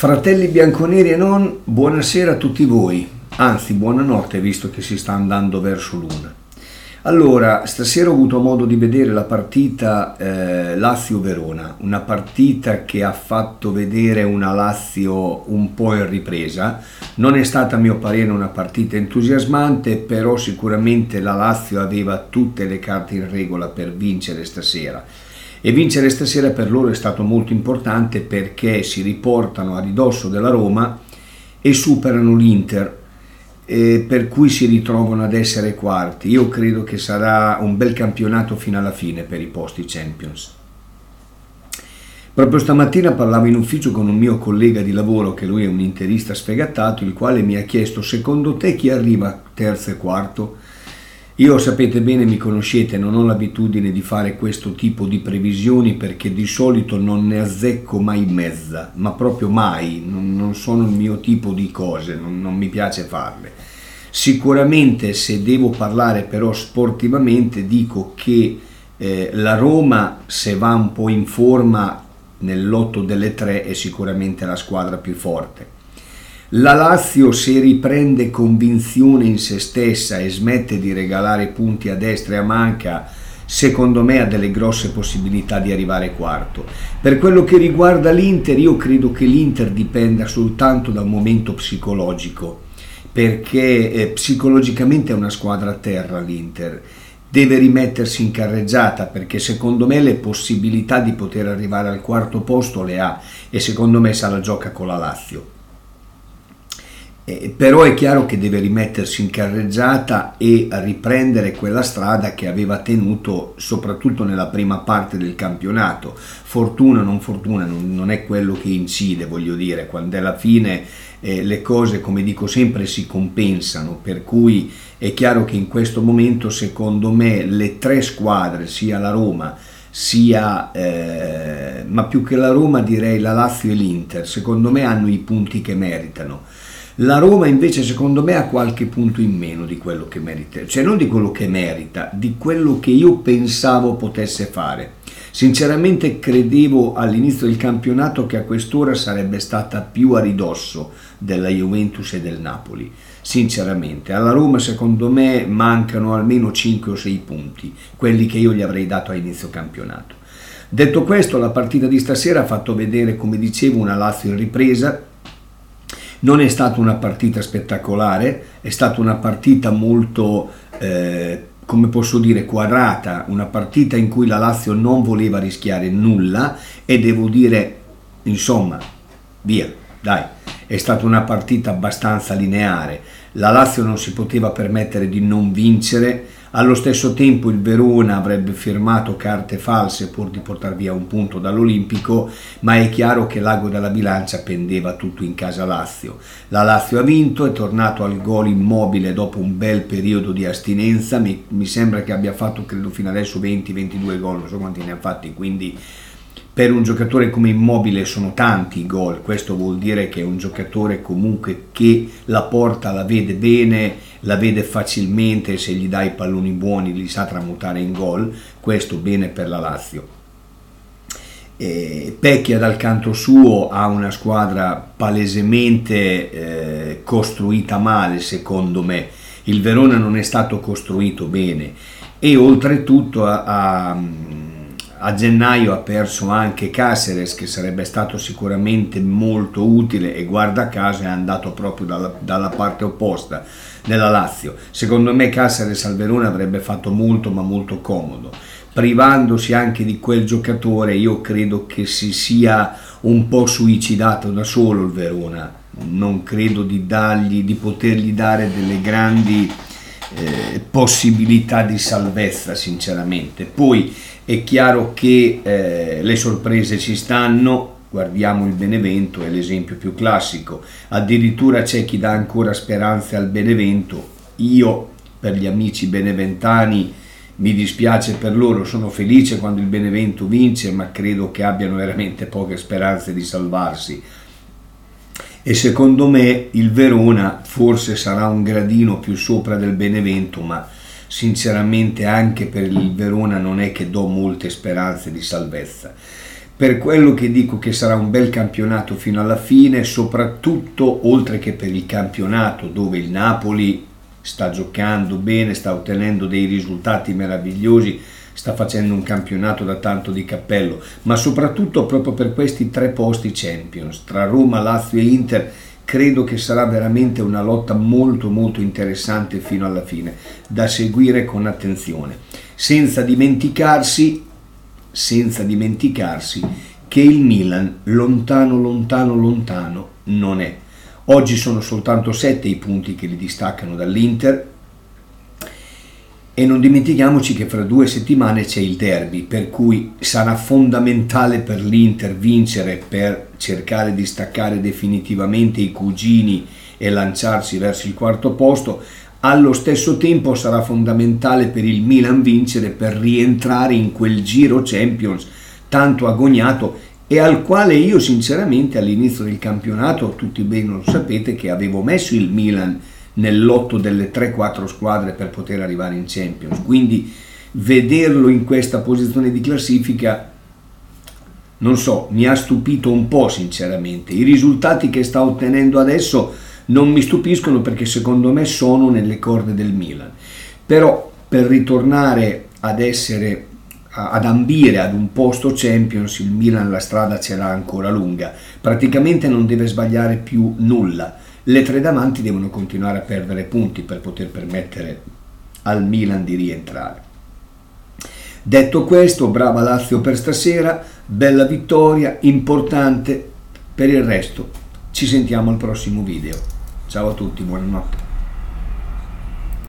Fratelli bianconeri e non, buonasera a tutti voi, anzi buonanotte visto che si sta andando verso l'una. Allora, stasera ho avuto modo di vedere la partita Lazio-Verona, una partita che ha fatto vedere una Lazio un po' in ripresa. Non è stata a mio parere una partita entusiasmante, però sicuramente la Lazio aveva tutte le carte in regola per vincere stasera. E vincere stasera per loro è stato molto importante perché si riportano a ridosso della Roma e superano l'Inter, per cui si ritrovano ad essere quarti. Io credo che sarà un bel campionato fino alla fine per i posti Champions. Proprio stamattina parlavo in ufficio con un mio collega di lavoro, che lui è un interista sfegatato, il quale mi ha chiesto: secondo te chi arriva terzo e quarto? Io, sapete bene, mi conoscete, non ho l'abitudine di fare questo tipo di previsioni perché di solito non ne azzecco mai mezza, ma proprio mai, non sono il mio tipo di cose, non mi piace farle. Sicuramente, se devo parlare però sportivamente, dico che la Roma, se va un po' in forma nel lotto delle tre, è sicuramente la squadra più forte. La Lazio, se riprende convinzione in se stessa e smette di regalare punti a destra e a manca, secondo me ha delle grosse possibilità di arrivare quarto. Per quello che riguarda l'Inter, io credo che l'Inter dipenda soltanto da un momento psicologico, perché psicologicamente è una squadra a terra l'Inter. Deve rimettersi in carreggiata, perché secondo me le possibilità di poter arrivare al quarto posto le ha, e secondo me se la gioca con la Lazio. Però è chiaro che deve rimettersi in carreggiata e riprendere quella strada che aveva tenuto soprattutto nella prima parte del campionato. Fortuna o non fortuna non è quello che incide, voglio dire, quando alla fine le cose, come dico sempre, si compensano, per cui è chiaro che in questo momento secondo me le tre squadre, sia la Roma sia ma più che la Roma direi la Lazio e l'Inter, secondo me hanno i punti che meritano. La Roma invece secondo me ha qualche punto in meno di quello che merita, cioè non di quello che merita, di quello che io pensavo potesse fare. Sinceramente credevo all'inizio del campionato che a quest'ora sarebbe stata più a ridosso della Juventus e del Napoli. Sinceramente, alla Roma secondo me mancano almeno 5 o 6 punti, quelli che io gli avrei dato a inizio campionato. Detto questo, la partita di stasera ha fatto vedere, come dicevo, una Lazio in ripresa. Non è stata una partita spettacolare, è stata una partita molto, come posso dire, quadrata, una partita in cui la Lazio non voleva rischiare nulla e devo dire, insomma, via, dai, è stata una partita abbastanza lineare. La Lazio non si poteva permettere di non vincere, allo stesso tempo il Verona avrebbe firmato carte false pur di portare via un punto dall'Olimpico, ma è chiaro che l'ago della bilancia pendeva tutto in casa Lazio. La Lazio ha vinto, è tornato al gol Immobile dopo un bel periodo di astinenza, mi sembra che abbia fatto credo fino adesso 20-22 gol, non so quanti ne ha fatti, quindi per un giocatore come Immobile sono tanti i gol. Questo vuol dire che è un giocatore comunque che la porta la vede bene, la vede facilmente, se gli dai i palloni buoni li sa tramutare in gol, questo bene per la Lazio. Pecchia dal canto suo ha una squadra palesemente costruita male, secondo me. Il Verona non è stato costruito bene e oltretutto a gennaio ha perso anche Cáceres, che sarebbe stato sicuramente molto utile, e guarda caso è andato proprio dalla parte opposta della Lazio. Secondo me Cáceres al Verona avrebbe fatto molto ma molto comodo. Privandosi anche di quel giocatore, io credo che si sia un po' suicidato da solo il Verona. Non credo di potergli dare delle grandi possibilità di salvezza, sinceramente. Poi è chiaro che le sorprese ci stanno. Guardiamo il Benevento, è l'esempio più classico, addirittura c'è chi dà ancora speranze al Benevento. Io, per gli amici beneventani, mi dispiace per loro, sono felice quando il Benevento vince, ma credo che abbiano veramente poche speranze di salvarsi. E secondo me il Verona forse sarà un gradino più sopra del Benevento, ma sinceramente anche per il Verona non è che do molte speranze di salvezza. per quello che dico che sarà un bel campionato fino alla fine, soprattutto oltre che per il campionato dove il Napoli sta giocando bene, sta ottenendo dei risultati meravigliosi, sta facendo un campionato da tanto di cappello, ma soprattutto proprio per questi 3 posti Champions, tra Roma, Lazio e Inter, credo che sarà veramente una lotta molto molto interessante fino alla fine, da seguire con attenzione, senza dimenticarsi che il Milan lontano lontano lontano non è. Oggi sono soltanto 7 i punti che li distaccano dall'Inter, e non dimentichiamoci che fra 2 settimane c'è il derby, per cui sarà fondamentale per l'Inter vincere per cercare di staccare definitivamente i cugini e lanciarsi verso il 4° posto. Allo stesso tempo sarà fondamentale per il Milan vincere per rientrare in quel giro Champions tanto agognato, e al quale io sinceramente all'inizio del campionato, tutti bene lo sapete, che avevo messo il Milan nel lotto delle 3-4 squadre per poter arrivare in Champions. Quindi vederlo in questa posizione di classifica, non so, mi ha stupito un po' sinceramente. I risultati che sta ottenendo adesso non mi stupiscono, perché secondo me sono nelle corde del Milan, però per ritornare ad ambire ad un posto Champions, il Milan la strada ce l'ha ancora lunga, praticamente non deve sbagliare più nulla. Le 3 davanti devono continuare a perdere punti per poter permettere al Milan di rientrare. Detto questo, brava Lazio per stasera, bella vittoria, importante. Per il resto ci sentiamo al prossimo video. Ciao a tutti, buonanotte.